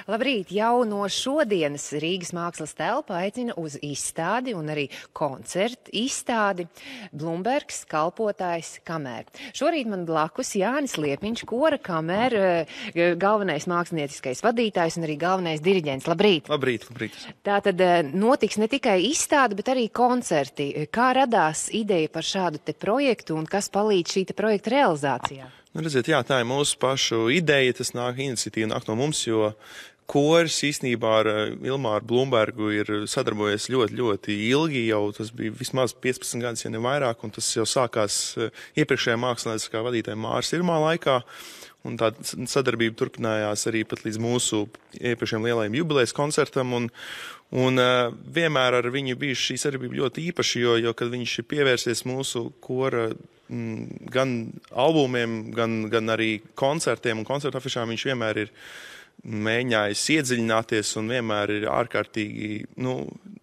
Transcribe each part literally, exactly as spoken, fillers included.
Labrīt! Jau no šodienas Rīgas mākslas telpa aicina uz izstādi un arī koncertu izstādi Blumbergs kalpotājs kamēr. Šorīt man blakus Jānis Liepiņš, kora kamēr, galvenais mākslinieckais vadītājs un arī galvenais diriģents. Labrīt! Labrīt, labrīt! Tātad notiks ne tikai izstāde, bet arī koncerti. Kā radās ideja par šādu te projektu un kas palīdz šī te projekta realizācijā? Nu, redziet, jā, tā ir mūsu pašu ideja, tas nāk iniciatīva nāk no mums, jo koris īstenībā ar Ilmāru Blumbergu ir sadarbojies ļoti, ļoti ilgi, jau tas bija vismaz piecpadsmit gadus, ja ne vairāk, un tas jau sākās iepriekšējā mākslinieckā vadītāja Māras Irmā laikā, un tā sadarbība turpinājās arī pat līdz mūsu iepriekšējiem lielajiem jubilejas koncertam, un, un uh, vienmēr ar viņu bijuši šī sadarbība ļoti īpaša, jo, jo kad viņš ir pievērsies mūsu kora mm, gan albumiem, gan, gan arī koncertiem un koncertu afišām, viņš vienmēr ir mēģinājis iedziļināties un vienmēr ir ārkārtīgi, nu,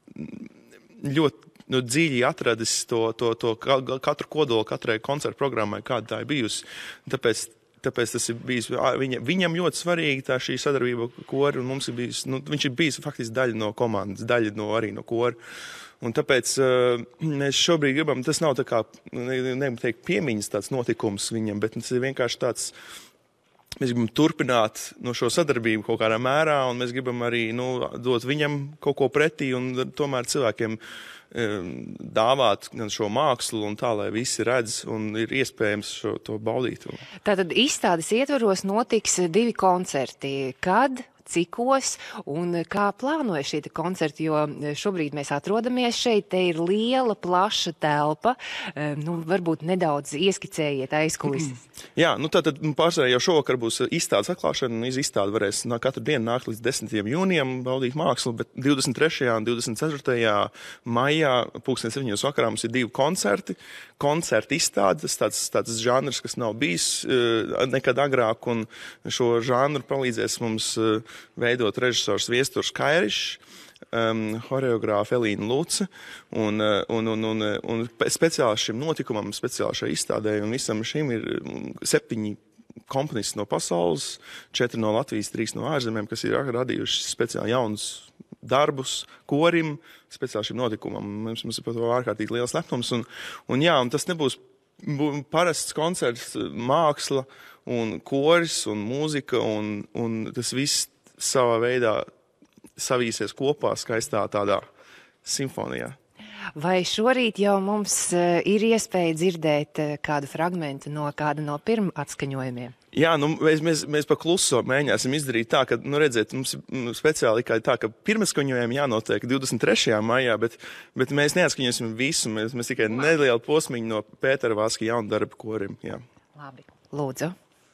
ļoti nu, dziļi atradis to, to, to katru kodolu, katrai koncertu programmai, kāda tā ir bijusi. Tāpēc Tāpēc tas ir bijis viņa, viņam ļoti svarīgi tā šī sadarbība kori, un mums ir bijis, nu, viņš ir bijis faktiski daļa no komandas, daļa no, arī no kori. Un tāpēc uh, mēs šobrīd gribam, tas nav tā kā, negribu teikt, piemiņas tāds notikums viņam, bet tas ir vienkārši tāds, mēs gribam turpināt no šo sadarbību kaut kādā mērā, un mēs gribam arī, nu, dot viņam kaut ko pretī, un tomēr cilvēkiem dāvāt gan šo mākslu un tā, lai visi redz un ir iespējams šo, to baudīt. Tātad izstādes ietvaros notiks divi koncerti. Kad, cikos un kā plānoja šī koncerti, jo šobrīd mēs atrodamies šeit, te ir liela, plaša telpa, nu, varbūt nedaudz ieskicējiet aizkulises. Jā, nu tātad pārsvarā jau šovakar būs izstādes atklāšana, un iz izstādi varēs no katru dienu nākt līdz desmitajam jūnijam baudīt mākslu, bet divdesmit trešajā un divdesmit ceturtajā maijā pulksten septiņos vakarā mums ir divi koncerti, koncerti izstādes, tāds, tāds žanrs, kas nav bijis nekad agrāk, un šo žanru palīdzēs mums veidot režisors Viesturs Kairišs, um, horeogrāfa Elīna Luce, un, un, un, un, un speciāli šim notikumam, speciāli šai izstādē, un visam šim ir septiņi komponisti no pasaules, četri no Latvijas, trīs no ārzemēm, kas ir radījuši speciāli jaunus darbus korim, speciāli šim notikumam. Mums, mums ir par to ārkārtīgi liels lepnums, un, un jā, un tas nebūs parasts koncerts, māksla, un koris, un mūzika, un, un tas viss savā veidā savīsies kopā skaistā tādā simfonijā. Vai šorīt jau mums ir iespēja dzirdēt kādu fragmentu no kāda no pirma atskaņojumiem? Jā, nu, mēs, mēs, mēs pa kluso mēģināsim izdarīt tā, ka, nu, redziet, mums speciāli kā tā, ka pirmaskaņojumi jānotiek divdesmit trešajā maijā, bet, bet mēs neatskaņosim visu, mēs, mēs tikai nelielu posmiņu no Pētera Vāska jaundarba korim, jā. Labi, lūdzu.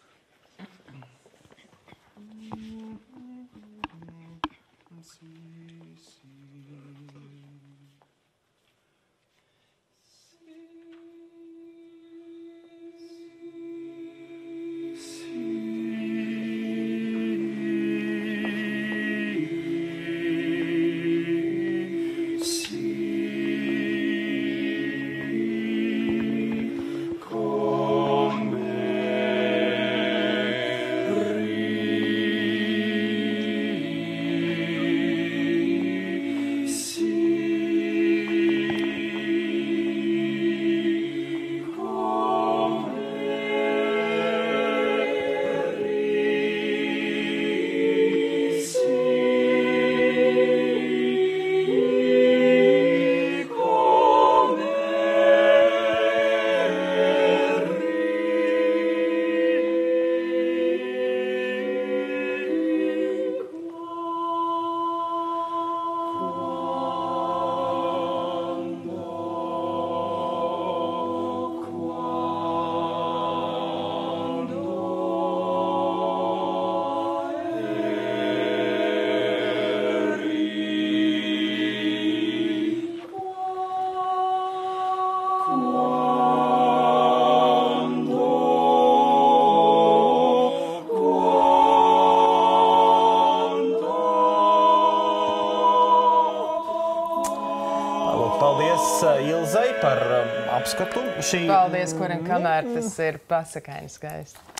Paldies Ilzai par apskatu. Šī... Paldies, kuram kamēr tas ir pasakaini skaisti.